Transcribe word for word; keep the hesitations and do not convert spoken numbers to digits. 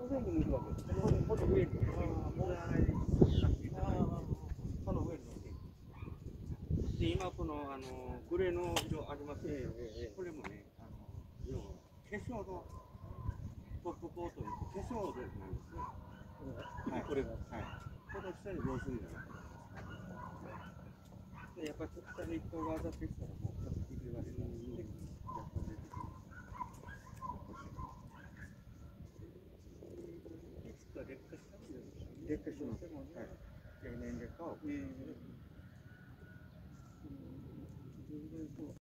上に塗るわけです。このこの上に。この上に塗っていく。で、今このあのグレーの色ありますね。これもね、あの要は化粧のトップコートの化粧でなんですね。はい。これが。はい。この下にローズになる。で、やっぱり下に人が当たってきたらもうちょっとひび割れなんで、若干出てきます。いつか劣化したんですかね。劣化します。はい。経年劣化は起こりますね。全然そう。